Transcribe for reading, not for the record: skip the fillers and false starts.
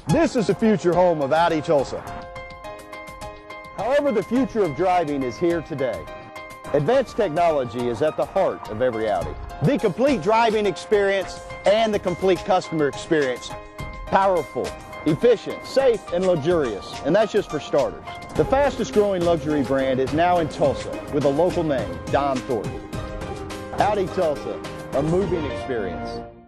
This is the future home of Audi Tulsa. However, the future of driving is here today. Advanced technology is at the heart of every Audi. The complete driving experience and the complete customer experience. Powerful, efficient, safe, and luxurious, and that's just for starters. The fastest growing luxury brand is now in Tulsa with a local name, Thornton. Audi Tulsa, a moving experience.